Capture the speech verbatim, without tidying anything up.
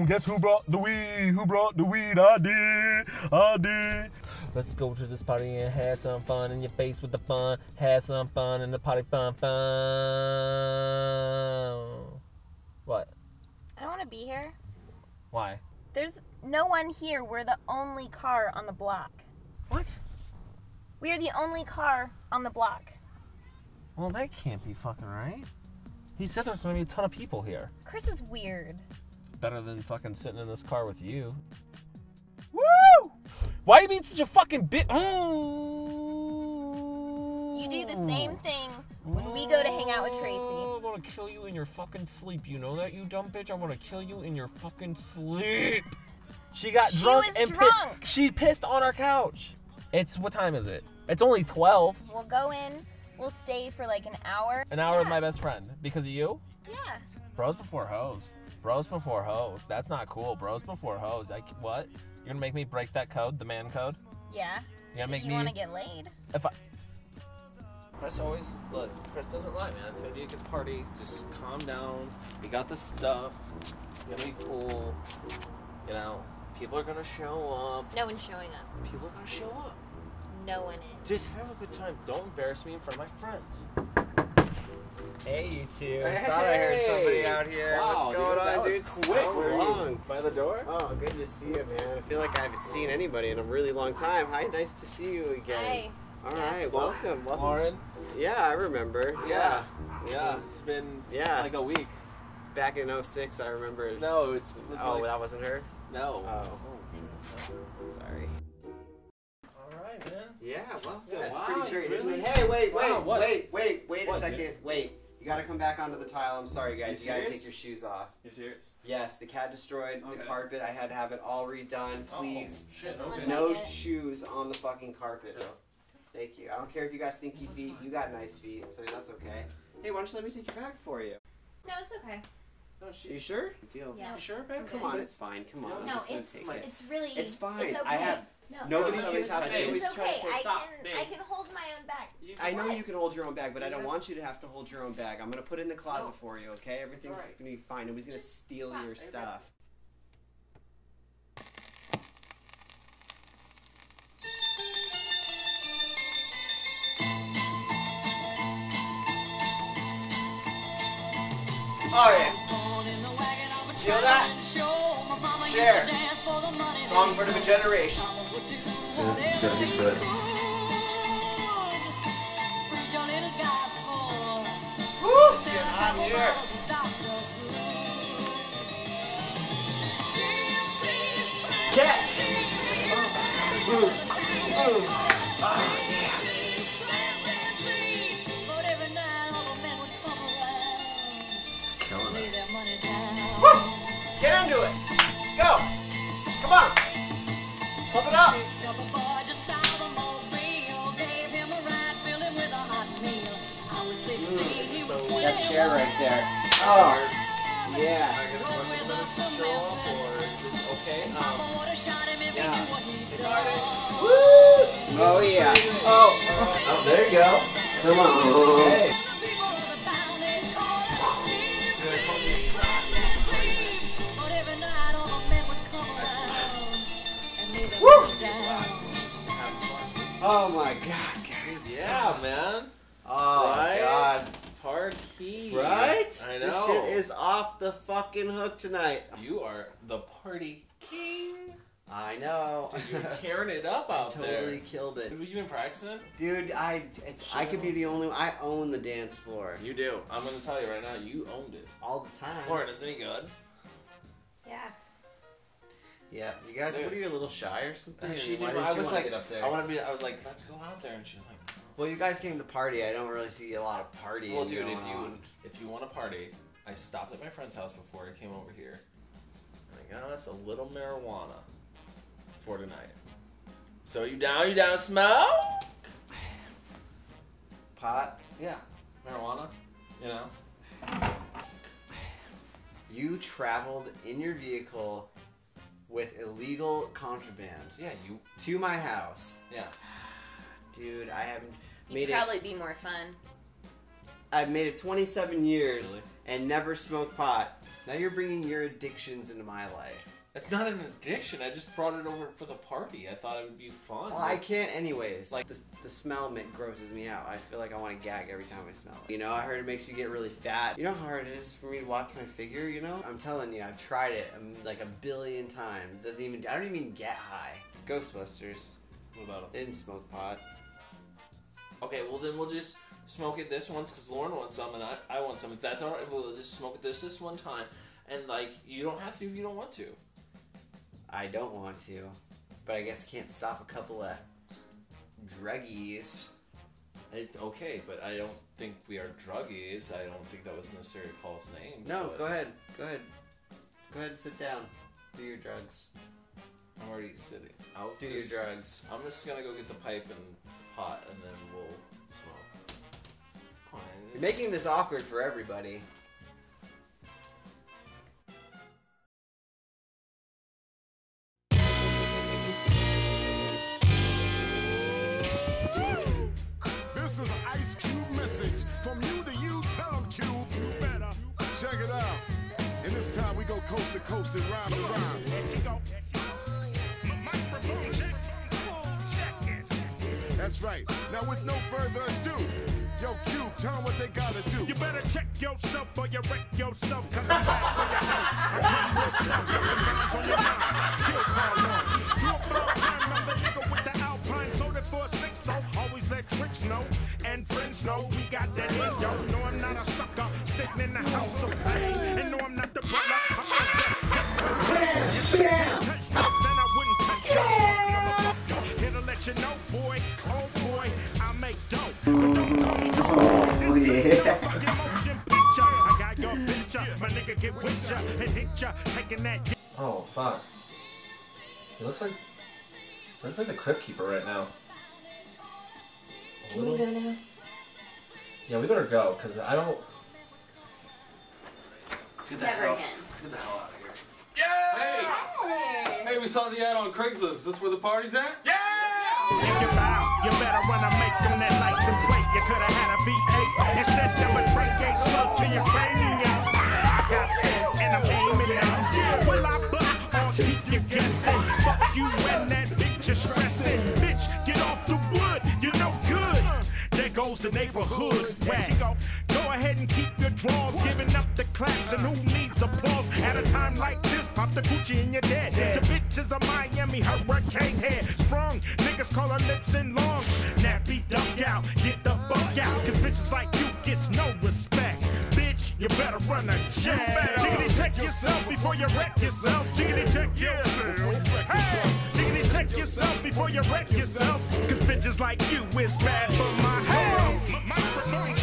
boom. Guess who brought the weed? Who brought the weed? I did. I did. Let's go to this party and have some fun in your face with the fun. Have some fun in the party fun fun. What? I don't want to be here. Why? There's no one here. We're the only car on the block. What? We are the only car on the block. Well, that can't be fucking right. He said there's gonna be a ton of people here. Chris is weird. Better than fucking sitting in this car with you. Woo! Why are you being such a fucking bit? Oh. You do the same thing when we go to hang out with Tracy. Oh, I'm gonna kill you in your fucking sleep. You know that, you dumb bitch? I'm gonna kill you in your fucking sleep. She got she drunk was and drunk. Pi- she pissed on our couch. It's, what time is it? It's only twelve. We'll go in. We'll stay for like an hour. An hour yeah. with my best friend. Because of you? Yeah. Bros before hoes. Bros before hoes. That's not cool. Bros before hoes. Like, what? You're gonna make me break that code? The man code? Yeah. You're gonna make if you me... want to get laid. If I... Chris always... Look, Chris doesn't lie, man. It's gonna be a good party. Just calm down. We got the stuff. It's gonna be cool. You know, people are gonna show up. No one's showing up. People are gonna show up. No one is. Just have a good time. Don't embarrass me in front of my friends. Hey, you two. Hey. I thought I heard somebody out here. Wow, What's going dude, on, dude? Quick. So long. By the door? Oh, good to see you, man. I feel like I haven't seen anybody in a really long time. Hi, nice to see you again. Hi. All Yeah. right, welcome. welcome. Lauren? Yeah, I remember. Yeah. Yeah, it's been Yeah. like a week. Back in oh six, I remember. No, it's... it's Oh, like, that wasn't her? no. Oh. Sorry. Alright, man. Yeah, welcome. Yeah, That's wow, pretty great, you isn't really- it? Hey, wait, wait, Wow, what? wait, wait, wait What, a second. dude? Wait. You gotta come back onto the tile. I'm sorry, guys. You You, gotta serious? take your shoes off. You serious? Yes, the cat destroyed Okay. the carpet. I had to have it all redone. Please. Oh, shit, Doesn't okay. look No like it. shoes on the fucking carpet. Yeah. Thank you. I don't care if you got stinky feet. You got nice feet, so that's okay. Hey, why don't you let me take your bag for you? No, it's okay. No, Are she's... you sure? Deal. Yeah. You sure, babe? Come on, it's fine. Come on. I'm No, just gonna it's take it. it's really It's fine. It's okay. I have no, nobody's no, always have to It's always It's try okay. to take. I Stop, can babe. I can hold my own bag. You I know What? you can hold your own bag, but I don't Yeah. want you to have to hold your own bag. I'm gonna put it in the closet No. for you, okay? Everything's alright. gonna be fine. Nobody's gonna Just steal stop. your Hey, babe. stuff. Oh yeah. Feel that? Share. Song for the generation. This is good, this is good. Woo! It's getting hot in here. Catch! Ooh. Ooh. Oh, yeah. It's killing it. Woo! Get into it! Go! Come on! Pump it up! Mm, that share right there. Oh, yeah. Am I gonna want the minutes to show up, or is this okay? Um, Yeah. Woo! Oh, yeah. Oh, oh, there you go. come on. Hey. Oh, my God, guys. Yeah, man. Oh, Right? God. Party. Right? I know. This shit is off the fucking hook tonight. You are the party king. I know. Dude, you're tearing it up out there. Totally killed it. Dude, have you been practicing? Dude, I it's, I could be the only one. I own the dance floor. You do. I'm gonna tell you right now, you owned it. All the time. Lauren, is it any good? Yeah. Yeah, you guys, Dude. what are you, a little shy or something? She Why did. didn't I you was wanna like, get up there? I want to be. I was like, let's go out there, and she's like, Well, you guys came to party. I don't really see a lot of partying well, dude, going if you on. if you want to party, I stopped at my friend's house before I came over here, and I got us a little marijuana for tonight. So you down? You down to smoke? Pot? Yeah, marijuana. You know. You traveled in your vehicle with illegal contraband Yeah, you. to my house. Yeah. Dude, I haven't You'd made probably be more fun. I've made it twenty-seven years Really? and never smoked pot. Now you're bringing your addictions into my life. It's not an addiction. I just brought it over for the party. I thought it would be fun. Well, I can't anyways. Like, the, the smell of it grosses me out. I feel like I want to gag every time I smell it. You know, I heard it makes you get really fat. You know how hard it is for me to watch my figure, you know? I'm telling you, I've tried it um, like a billion times. Doesn't even, I don't even get high. Ghostbusters. What about them? They didn't smoke pot. Okay, well then we'll just smoke it this once because Lauren wants some and I, I want some. If that's alright, we'll just smoke it this this one time. And, like, you don't have to if you don't want to. I don't want to, but I guess I can't stop a couple of druggies. It, okay, but I don't think we are druggies. I don't think that was necessary to call us names. No, but go ahead. Go ahead. Go ahead and sit down. Do your drugs. I'm already sitting. I'll Do just, your drugs. I'm just gonna go get the pipe and the pot, and then we'll smoke. Fine. You're making this awkward for everybody. This is an Ice Cube message from you to you. Tell them, Cube. You better check it out. And this time we go coast to coast and rhyme to rhyme. That's right. Now with no further ado, yo, Cube, tell them what they gotta do. You better check yourself or you wreck yourself, cause I'm back for your house. I come real slow, jumping rhymes on your mind. Kill Carl Lawrence. You a third time, I'm the nigga with the Alpine soda for a six, so always let tricks know. And friends know we got that in, yo. No, I'm not a sucker, sitting in the house of pain. And no, I'm not the brother, I'm not the You said you can't touch this, and I wouldn't touch you. Here to let you know, boy, oh boy, I make dope. But don't call me dope. This ain't no fucking motion picture. I got your picture, my nigga get with ya and hit ya, taking that. Oh fuck! He looks like he looks like the Crypt Keeper right now. A Can we little- go now? Yeah, we better go because I don't. Let's get the Never hell, again. Let's get the hell out of here. Hey, we saw the ad on Craigslist. Is this where the party's at? Yeah! If you bow, you better run a make on that license plate. You could have had a V eight instead of a Drake eight slug to your cranium. I got six and I'm aiming now. Will I bust or keep you guessing? Fuck you and that bitch you're stressing. Bitch, get off the wood, you no good. There goes the neighborhood whack. Go ahead and keep your draws, giving up the claps, and who needs applause at a time like this? Pop the Gucci and you're dead. The bitches are Miami hurricane head sprung. Niggas call her lips and lungs. Nappy duck out, get the fuck out, cause bitches like you gets no respect. Bitch, you better run a check. Chickity check yourself before you wreck yourself. Chickity check yourself. Hey, chickity check yourself before you wreck yourself, cause bitches like you is bad for my health.